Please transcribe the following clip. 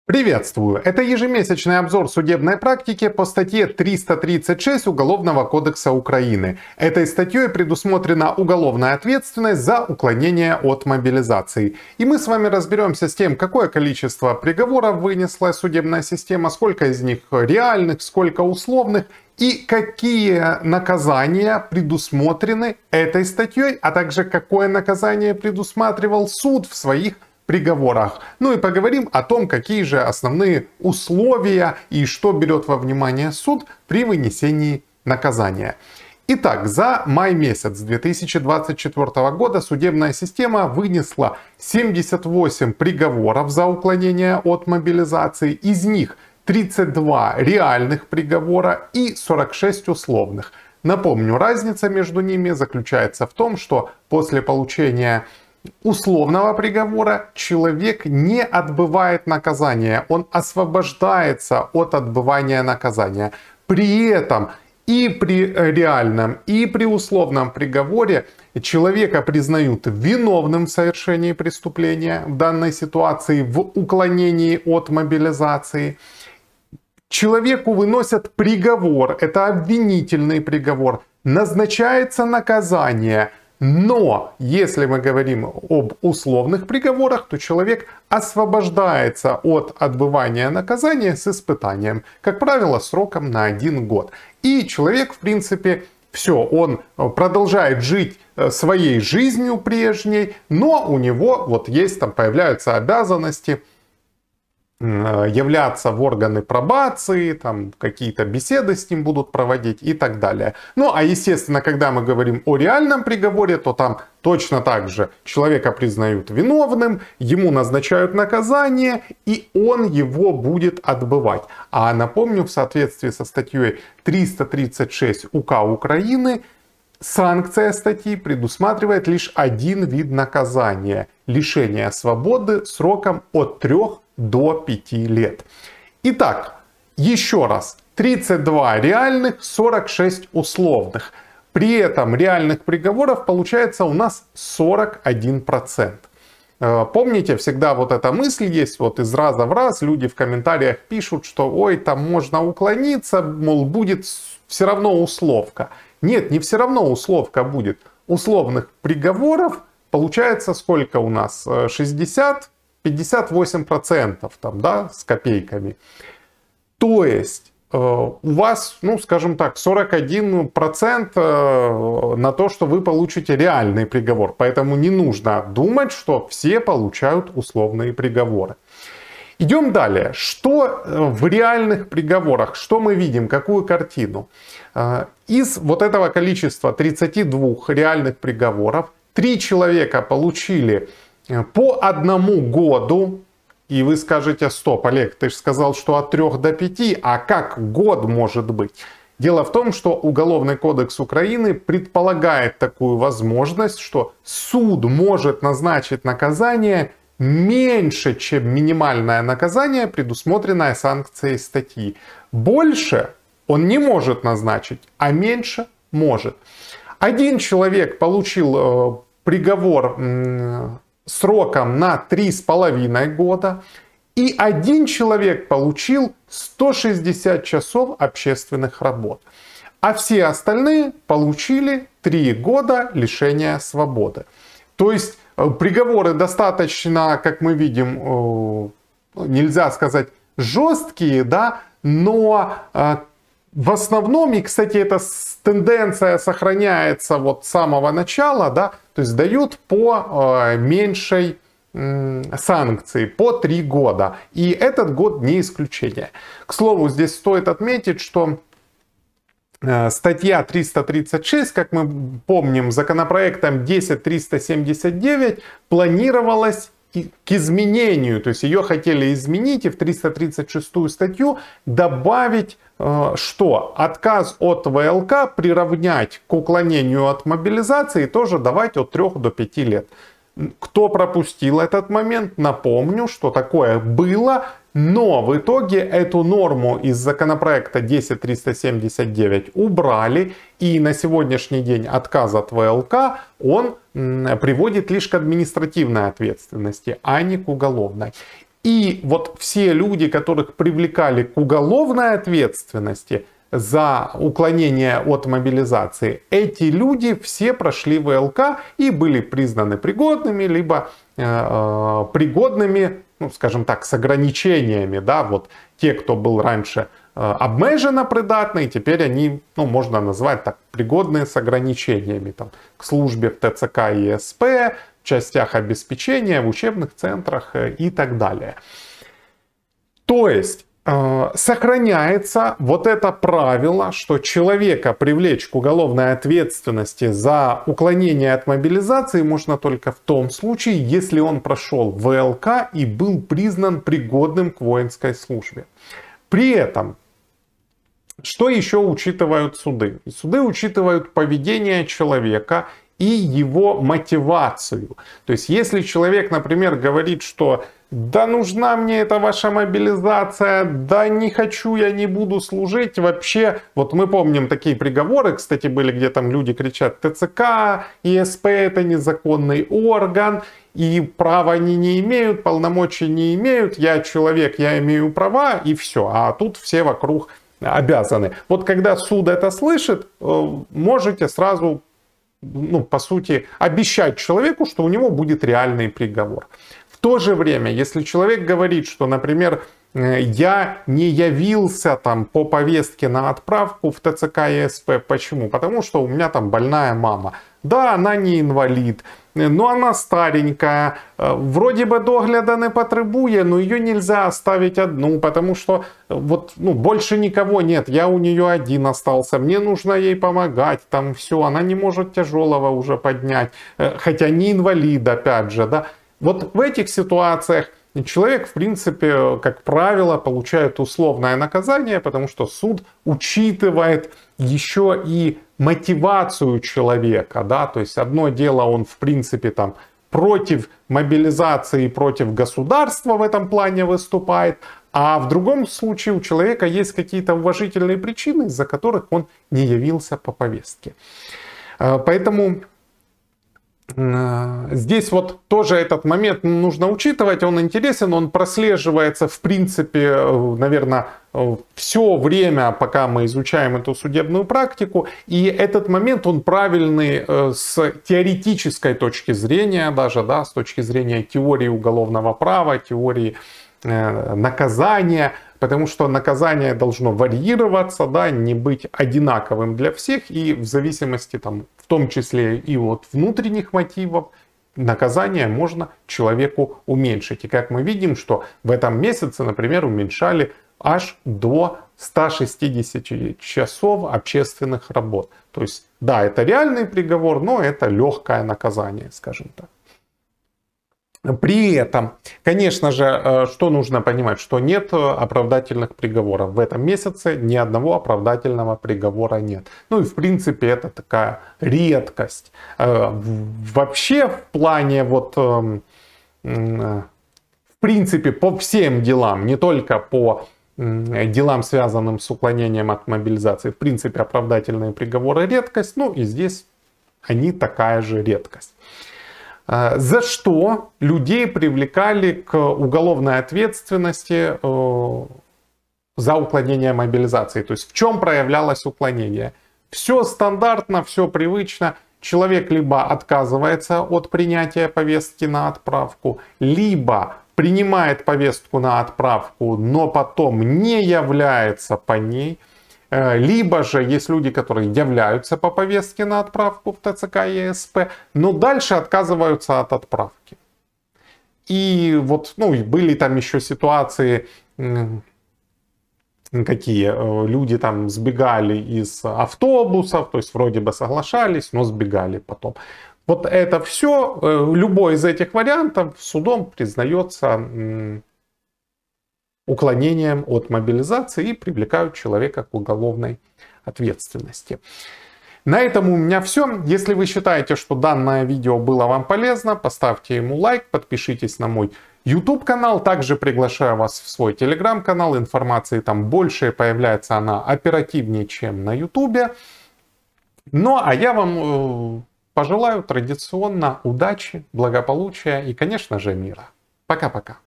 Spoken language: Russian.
Приветствую! Это ежемесячный обзор судебной практики по статье 336 Уголовного кодекса Украины. Этой статьей предусмотрена уголовная ответственность за уклонение от мобилизации. И мы с вами разберемся с тем, какое количество приговоров вынесла судебная система, сколько из них реальных, сколько условных, и какие наказания предусмотрены этой статьей, а также какое наказание предусматривал суд в своих приговорах. Ну и поговорим о том, какие же основные условия и что берет во внимание суд при вынесении наказания. Итак, за май месяц 2024 года судебная система вынесла 78 приговоров за уклонение от мобилизации. Из них 32 реальных приговора и 46 условных. Напомню, разница между ними заключается в том, что после получения условного приговора человек не отбывает наказание, он освобождается от отбывания наказания. При этом и при реальном, и при условном приговоре человека признают виновным в совершении преступления, в данной ситуации в уклонении от мобилизации. Человеку выносят приговор, это обвинительный приговор, назначается наказание. Но если мы говорим об условных приговорах, то человек освобождается от отбывания наказания с испытанием, как правило, сроком на 1 год. И человек, в принципе, все, он продолжает жить своей жизнью прежней, но у него вот есть, там появляются обязанности являться в органы пробации, там какие-то беседы с ним будут проводить и так далее. Ну а естественно, когда мы говорим о реальном приговоре, то там точно так же человека признают виновным, ему назначают наказание и он его будет отбывать. А напомню, в соответствии со статьей 336 УК Украины, санкция статьи предусматривает лишь один вид наказания – лишение свободы сроком от 3 до 5 лет. Итак, еще раз. 32 реальных, 46 условных. При этом реальных приговоров получается у нас 41%. Помните, всегда вот эта мысль есть, вот из раза в раз люди в комментариях пишут, что ой, там можно уклониться, мол, будет все равно условка. Нет, не все равно условка будет. Условных приговоров получается сколько у нас? 58% там, да, с копейками. То есть у вас, ну, скажем так, 41% на то, что вы получите реальный приговор. Поэтому не нужно думать, что все получают условные приговоры. Идем далее. Что в реальных приговорах? Что мы видим? Какую картину? Из вот этого количества 32 реальных приговоров 3 человека получили по 1 году. И вы скажете: стоп, Олег, ты же сказал, что от 3 до 5, а как год может быть? Дело в том, что Уголовный кодекс Украины предполагает такую возможность, что суд может назначить наказание меньше, чем минимальное наказание, предусмотренное санкцией статьи. Больше он не может назначить, а меньше может. Один человек получил приговор сроком на 3,5 года, и один человек получил 160 часов общественных работ. А все остальные получили 3 года лишения свободы. То есть приговоры достаточно, как мы видим, нельзя сказать жесткие, да, но в основном, и, кстати, эта тенденция сохраняется вот с самого начала, да, то есть дают по меньшей санкции, по 3 года. И этот год не исключение. К слову, здесь стоит отметить, что статья 336, как мы помним, законопроектом 10379 планировалась к изменению, то есть ее хотели изменить и в 336 статью добавить, что отказ от ВЛК приравнять к уклонению от мобилизации, тоже давать от 3 до 5 лет. Кто пропустил этот момент, напомню, что такое было, но в итоге эту норму из законопроекта 10379 убрали, и на сегодняшний день отказ от ВЛК, он приводит лишь к административной ответственности, а не к уголовной. И вот все люди, которых привлекали к уголовной ответственности за уклонение от мобилизации, эти люди все прошли ВЛК и были признаны пригодными, либо пригодными, ну, скажем так, с ограничениями. Да? Вот те, кто был раньше обмеженно придатный, теперь они, ну, можно назвать так, пригодные с ограничениями. Там, к службе в ТЦК и СП, в частях обеспечения, в учебных центрах и так далее. То есть сохраняется вот это правило, что человека привлечь к уголовной ответственности за уклонение от мобилизации можно только в том случае, если он прошел ВЛК и был признан пригодным к воинской службе. При этом, что еще учитывают суды? Суды учитывают поведение человека и его мотивацию. То есть, если человек, например, говорит, что да нужна мне эта ваша мобилизация, да не хочу, я не буду служить. Вообще, вот мы помним такие приговоры, кстати, были, где там люди кричат: ТЦК, ИСП это незаконный орган, и права они не имеют, полномочий не имеют, я человек, я имею права, и все. А тут все вокруг обязаны. Вот когда суд это слышит, можете сразу, ну, по сути, обещать человеку, что у него будет реальный приговор. В то же время, если человек говорит, что, например, я не явился там по повестке на отправку в ТЦК и СП. Почему? Потому что у меня там больная мама. Да, она не инвалид, но она старенькая, вроде бы догляда не потребує, но ее нельзя оставить одну, потому что вот, ну, больше никого нет, я у нее один остался, мне нужно ей помогать, там все, она не может тяжелого уже поднять, хотя не инвалид, опять же, да. Вот в этих ситуациях человек, в принципе, как правило, получает условное наказание, потому что суд учитывает еще и мотивацию человека, да, то есть одно дело, он, в принципе, там против мобилизации, против государства в этом плане выступает, а в другом случае у человека есть какие-то уважительные причины, из-за которых он не явился по повестке. Поэтому здесь вот тоже этот момент нужно учитывать, он интересен, он прослеживается в принципе, наверное, все время, пока мы изучаем эту судебную практику, и этот момент, он правильный с теоретической точки зрения, даже, да, с точки зрения теории уголовного права, теории наказания, потому что наказание должно варьироваться, да, не быть одинаковым для всех, и в зависимости, там, в том числе и от внутренних мотивов, наказание можно человеку уменьшить. И как мы видим, что в этом месяце, например, уменьшали аж до 160 часов общественных работ. То есть, да, это реальный приговор, но это легкое наказание, скажем так. При этом, конечно же, что нужно понимать, что нет оправдательных приговоров. В этом месяце ни одного оправдательного приговора нет. Ну и в принципе это такая редкость. Вообще в плане вот, в принципе, по всем делам, не только по делам, связанным с уклонением от мобилизации, в принципе оправдательные приговоры редкость, ну и здесь они такая же редкость. За что людей привлекали к уголовной ответственности за уклонение мобилизации. То есть в чем проявлялось уклонение? Все стандартно, все привычно. Человек либо отказывается от принятия повестки на отправку, либо принимает повестку на отправку, но потом не является по ней. Либо же есть люди, которые являются по повестке на отправку в ТЦК и СП, но дальше отказываются от отправки. И вот, ну, были там еще ситуации, какие люди там сбегали из автобусов, то есть вроде бы соглашались, но сбегали потом. Вот это все, любой из этих вариантов судом признается уклонением от мобилизации и привлекают человека к уголовной ответственности. На этом у меня все. Если вы считаете, что данное видео было вам полезно, поставьте ему лайк, подпишитесь на мой YouTube канал. Также приглашаю вас в свой Telegram канал. Информации там больше, появляется она оперативнее, чем на YouTube. Ну а я вам пожелаю традиционно удачи, благополучия и, конечно же, мира. Пока-пока.